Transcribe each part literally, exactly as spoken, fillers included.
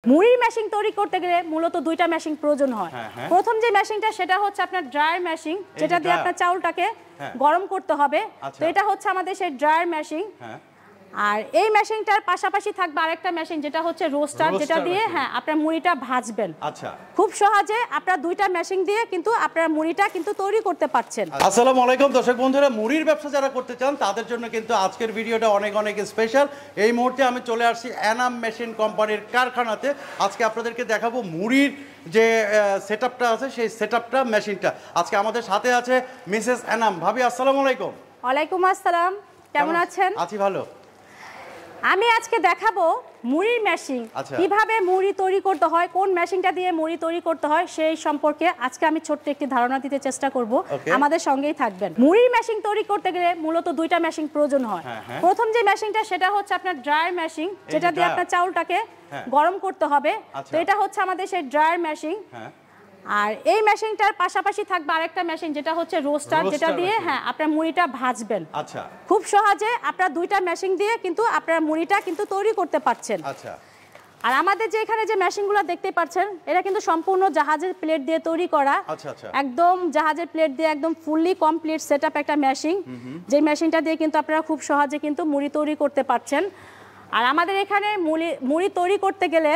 মুড়ির মেশিন তৈরি করতে গেলে মূলত দুইটা মেশিন প্রয়োজন হয়। প্রথম যে মেশিনটা সেটা হচ্ছে আপনার ড্রায়ার মেশিন, যেটা দিয়ে আপনার চাউলটাকে গরম করতে হবে। তো এটা হচ্ছে আমাদের সেই ড্রায়ার মেশিন। আর এই মেশিনটার পাশাপাশি থাকবে আরেকটা মেশিন, যেটা হচ্ছে রোস্টার, যেটা দিয়ে হ্যাঁ আপনার মুড়িটা ভাজবেন। আচ্ছা, খুব সহজে আপনারা দুইটা মেশিন দিয়ে কিন্তু আপনারা মুড়িটা কিন্তু তৈরি করতে পারছেন। আসসালামু আলাইকুম দর্শক বন্ধুরা, মুড়ির ব্যবসা যারা করতে চান তাদের জন্য কিন্তু আজকের ভিডিওটা অনেক অনেক স্পেশাল। এই মুহূর্তে আমি চলে আসছি এনাম মেশিন কোম্পানির কারখানাতে। আজকে আপনাদেরকে দেখাবো মুড়ির যে সেটআপটা আছে সেই সেটআপটা মেশিনটা। আজকে আমাদের সাথে আছে মিসেস এনাম। ভাবি আসসালামু আলাইকুম। ওয়ালাইকুম আসসালাম, কেমন আছেন? আছি ভালো। আমি আজকে দেখাবো মুড়ির মেশিন, কিভাবে মুড়ি তৈরি করতে হয়, কোন মেশিনটা দিয়ে মুড়ি তৈরি করতে হয় সেই সম্পর্কে আজকে আমি ছোট্ট একটি ধারণা দিতে চেষ্টা করব। আমাদের সঙ্গেই থাকবেন। মুড়ির মেশিন তৈরি করতে গেলে মূলত দুইটা মেশিন প্রয়োজন হয়। প্রথম যে মেশিনটা সেটা হচ্ছে আপনার ড্রায়ার মেশিন, যেটা দিয়ে আপনার চাউলটাকে গরম করতে হবে। তো এটা হচ্ছে আমাদের সেই ড্রায়ার মেশিন। আর এই মেশিনটার পাশাপাশি থাকবে আরেকটা মেশিন, যেটা হচ্ছে রোস্টার, যেটা দিয়ে হ্যাঁ আপনার মুড়িটা ভাজবেন। আচ্ছা, খুব সহজে আপনারা দুইটা মেশিন দিয়ে কিন্তু আপনারা মুড়িটা কিন্তু তৈরি করতে পারছেন। আচ্ছা, আর আমাদের যে এখানে যে মেশিনগুলো দেখতে পাচ্ছেন এটা কিন্তু সম্পূর্ণ জাহাজের প্লেট দিয়ে তৈরি করা। আচ্ছা আচ্ছা, একদম জাহাজের প্লেট দিয়ে একদম ফুললি কমপ্লিট সেটআপ একটা মেশিন, যে মেশিনটা দিয়ে কিন্তু আপনারা খুব সহজে কিন্তু মুড়ি তৈরি করতে পারছেন। আর আমাদের এখানে মুড়ি মুড়ি তৈরি করতে গেলে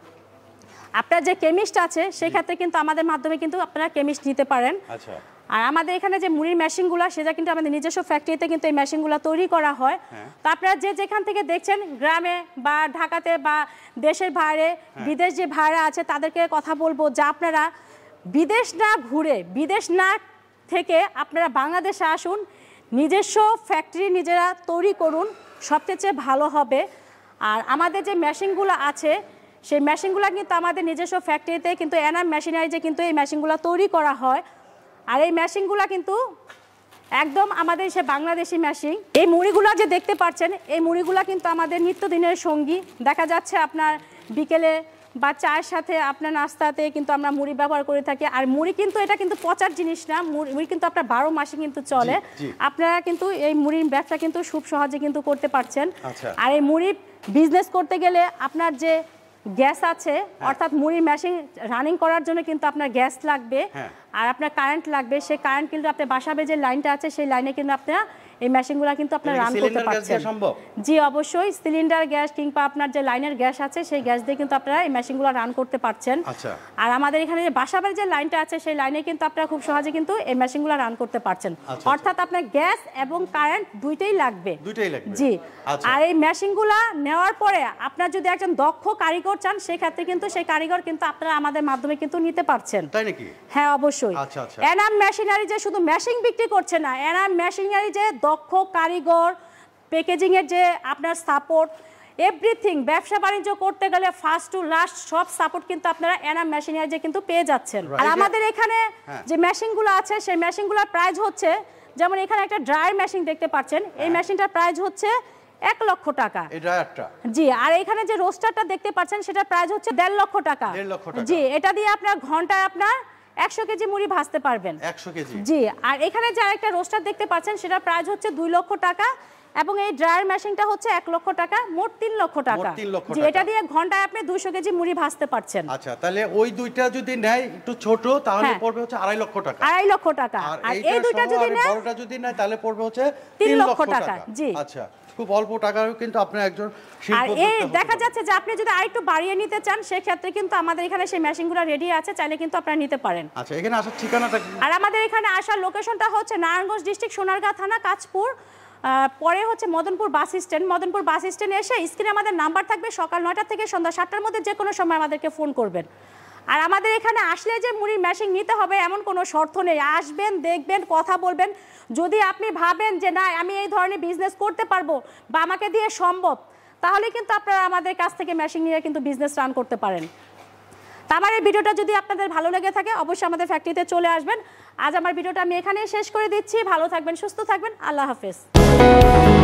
আপনার যে কেমিস্ট আছে সেই ক্ষেত্রে কিন্তু আমাদের মাধ্যমে কিন্তু আপনারা কেমিস্ট নিতে পারেন। আচ্ছা, আর আমাদের এখানে যে মুড়ির মেশিনগুলো সেটা কিন্তু আমাদের নিজস্ব ফ্যাক্টরিতে কিন্তু এই মেশিনগুলো তৈরি করা হয়। তো আপনারা যে যেখান থেকে দেখছেন, গ্রামে বা ঢাকাতে বা দেশের বাইরে বিদেশ যে ভাইরা আছে তাদেরকে কথা বলবো যে আপনারা বিদেশ না ঘুরে, বিদেশ না থেকে আপনারা বাংলাদেশে আসুন, নিজস্ব ফ্যাক্টরি নিজেরা তৈরি করুন, সবচেয়ে ভালো হবে। আর আমাদের যে মেশিনগুলো আছে সেই মেশিনগুলো কিন্তু আমাদের নিজস্ব ফ্যাক্টরিতে কিন্তু এনাম মেশিনারিজে কিন্তু এই মেশিনগুলো তৈরি করা হয়। আর এই মেশিনগুলো কিন্তু একদম আমাদের সে বাংলাদেশি মেশিন। এই মুড়িগুলো যে দেখতে পাচ্ছেন এই মুড়িগুলো কিন্তু আমাদের নিত্যদিনের সঙ্গী। দেখা যাচ্ছে আপনার বিকেলে বা চায়ের সাথে আপনার নাস্তাতে কিন্তু আমরা মুড়ি ব্যবহার করে থাকি। আর মুড়ি কিন্তু এটা কিন্তু পচার জিনিস না, মুড়ি কিন্তু আপনার বারো মাসে কিন্তু চলে। আপনারা কিন্তু এই মুড়ির ব্যবসা কিন্তু খুব সহজে কিন্তু করতে পারছেন। আর এই মুড়ি বিজনেস করতে গেলে আপনার যে গ্যাস আছে, অর্থাৎ মুড়ির মেশিন রানিং করার জন্য কিন্তু আপনার গ্যাস লাগবে আর আপনার কারেন্ট লাগবে। সেই কারেন্ট কিন্তু আপনার বাসাবে যে লাইনটা আছে সেই লাইনে কিন্তু আপনারা এই মেশিনগুলো কিন্তু আপনারা রান করতে পারছেন। জি অবশ্যই, সিলিন্ডার গ্যাস কিংবা আপনার যে লাইনের গ্যাস আছে সেই গ্যাস দিয়ে কিন্তু আপনারা এই মেশিনগুলো রান করতে পারছেন। আর আমাদের এখানে যে বাসাবের যে লাইনটা আছে সেই লাইনে কিন্তু আপনারা খুব সহজে কিন্তু এই মেশিনগুলো রান করতে পারছেন। অর্থাৎ আপনার গ্যাস এবং কারেন্ট দুইটাই লাগবে। জি, আর এই মেশিনগুলো নেওয়ার পরে আপনার যদি একজন দক্ষ কারিগর চান সেই ক্ষেত্রে কিন্তু সেই কারিগর কিন্তু আপনারা আমাদের মাধ্যমে কিন্তু নিতে পারছেন। তাই নাকি? হ্যাঁ অবশ্যই। এনাম মেশিনারি যে শুধু মেশিন বিক্রি করছে না, এনাম মেশিনারি যে দক্ষ কারিগর, প্যাকেজিং এর যে আপনার সাপোর্ট, এভরিথিং ব্যবসা বাণিজ্য করতে গেলে ফার্স্ট টু লাস্ট সব সাপোর্ট কিন্তু আপনারা এনাম মেশিনারি যে কিন্তু পেয়ে যাচ্ছেন। আর আমাদের এখানে যে মেশিনগুলো আছে সেই মেশিনগুলোর প্রাইস হচ্ছে, যেমন এখানে একটা ড্রায়ার মেশিন দেখতে পাচ্ছেন, এই মেশিনটার প্রাইস হচ্ছে এক লক্ষ টাকা। জি, আর এখানে যে রোস্টারটা দেখতে পাচ্ছেন সেটার প্রাইস হচ্ছে দেড় লক্ষ টাকা। জি, এটা দিয়ে আপনার ঘন্টায় আপনার একশো কেজি মুড়ি ভাজতে পারবেন। একশো কেজি। জি, আর এখানে যে আরেকটা রোস্টার দেখতে পাচ্ছেন সেটার প্রাইস হচ্ছে দুই লক্ষ টাকা এবং এই ড্রায়ার মেশিনটা হচ্ছে এক লক্ষ টাকা, মোট তিন লক্ষ টাকা। জি, এটা দিয়ে ঘন্টায় আপনি দুইশো কেজি মুড়ি ভাজতে পারছেন। আচ্ছা, তাহলে ওই দুইটা যদি নেয় একটু ছোট তাহলে পড়বে হচ্ছে আড়াই লক্ষ টাকা। আড়াই লক্ষ টাকা। আর এই দুইটা যদি নেয়, বড়টা যদি নেয় তাহলে পড়বে হচ্ছে তিন লক্ষ টাকা। জি, আচ্ছা, খুব অল্প টাকায় কিন্তু আপনি একজন আর এই দেখা যাচ্ছে যে আপনি যদি আরেকটু বাড়িয়ে নিতে চান সেই ক্ষেত্রে কিন্তু আমাদের এখানে সেই মেশিনগুলো রেডি আছে, চাইলে কিন্তু আপনারা নিতে পারেন। আচ্ছা, এখানে আসার ঠিকানাটা কি? আর আমাদের এখানে আসার লোকেশনটা হচ্ছে নারায়ণগঞ্জ ডিস্ট্রিক্ট সোনারগাঁ থানা কাঁচপুর, পরে হচ্ছে Madanpur bus stand. Madanpur bus স্ট্যান্ডে এসে স্ক্রিনে আমাদের নাম্বার থাকবে, সকাল নয়টা থেকে সন্ধ্যা সাতটার মধ্যে যে কোনো সময় আমাদেরকে ফোন করবেন। আর আমাদের এখানে আসলে যে মুড়ির মেশিন নিতে হবে এমন কোনো শর্ত নেই। আসবেন, দেখবেন, কথা বলবেন। যদি আপনি ভাবেন যে না আমি এই ধরনের বিজনেস করতে পারবো বা আমাকে দিয়ে সম্ভব, তাহলে কিন্তু আপনারা আমাদের কাছ থেকে মেশিন নিয়ে কিন্তু বিজনেস রান করতে পারেন। তা আমার এই ভিডিওটা যদি আপনাদের ভালো লেগে থাকে অবশ্যই আমাদের ফ্যাক্টরিতে চলে আসবেন। আজ আমার ভিডিওটা আমি এখানেই শেষ করে দিচ্ছি। ভালো থাকবেন, সুস্থ থাকবেন, আল্লাহ হাফেজ।